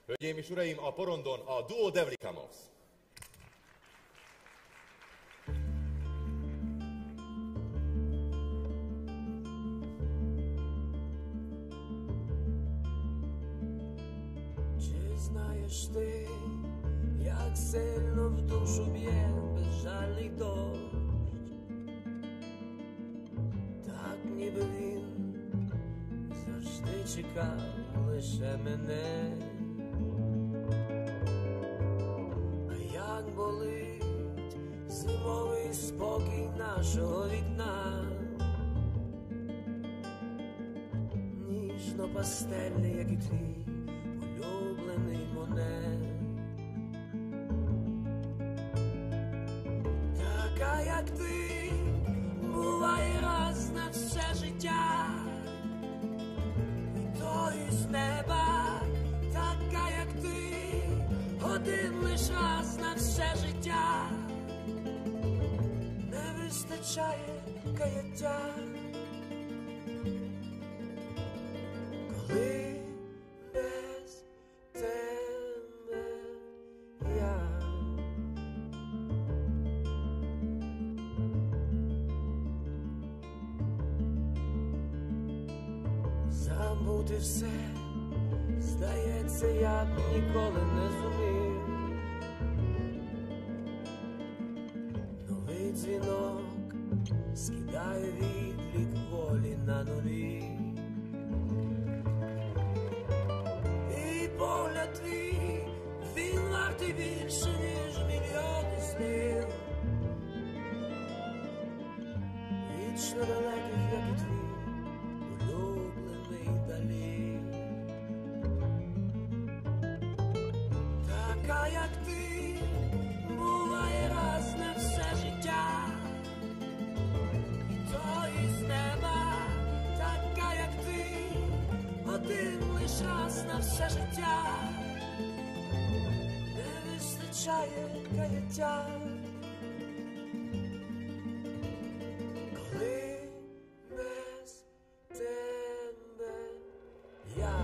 Hölgyeim és uraim, a porondon a Duo Devlikamovs. Чи знаєш ти, як сильно в душу б'є безжальний дощ? Так ніби він завжди чекав лише мене. А як болить зимовий спокій нашого вікна, ніжно пастельний, як і твій улюблений Моне. Така, як ти, буває раз на все життя, і то із неба. Така, як ти, один лиш раз на все життя. Не вистачає каяття, коли без тебе я. Забути все, здається, я б ніколи не зумів. Новий дзвінок скидає відлік волі на нулі. І погляд твій, він вартий більше, ніж мільйони слів. Вічно далеких, як і твій улюблений Далі. Така, як ти, буває раз на все життя, і то із неба. Така, як ти, один лиш раз на все життя. Не вистачає каяття, коли без тебе я.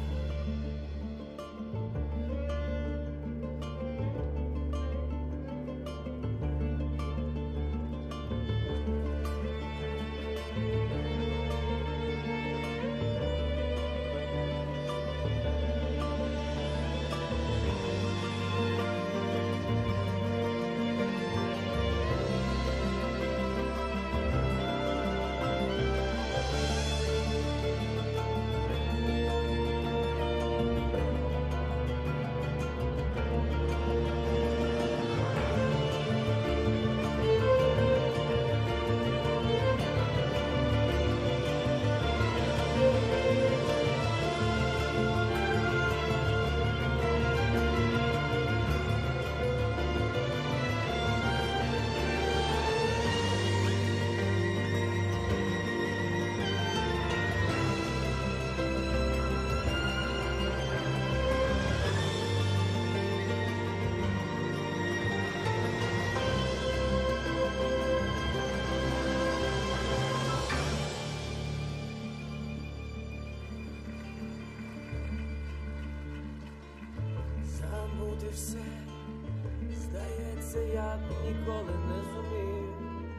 Забути все, здається, я б ніколи не зумів.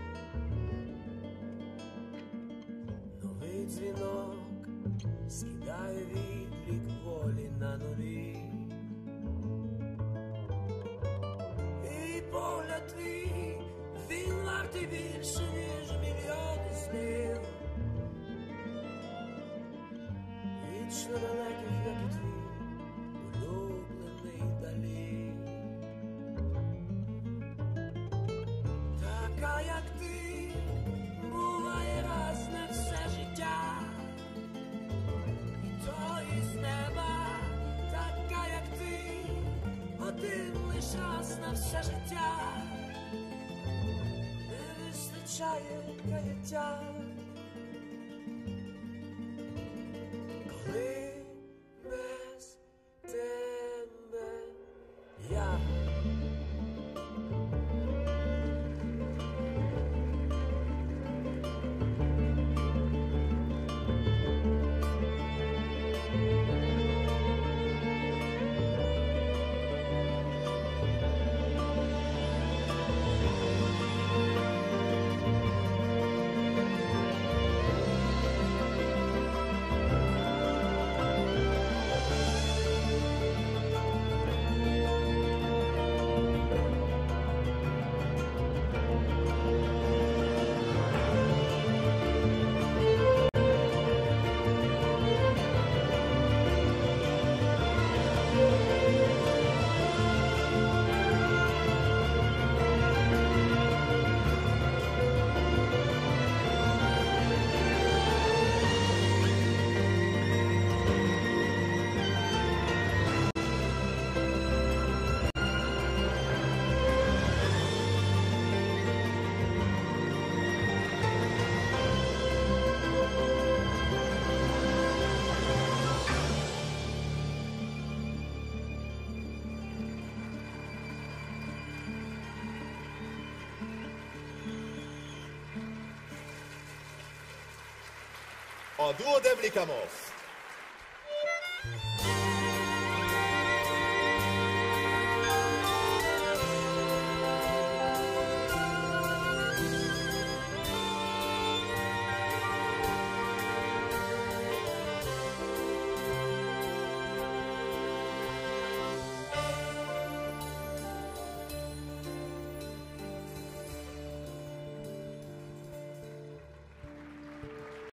Новий дзвінок скидає відлік волі на нулі. І погляд твій, він вартий більше, ніж мільйони слів. Вічно далеких, як і твій улюблений Далі. Така, як ти, буває раз на все життя, і то із неба. Така, як ти, один лиш раз на все життя. Не вистачає каяття, коли без тебе я. A Duo Devlikamovs!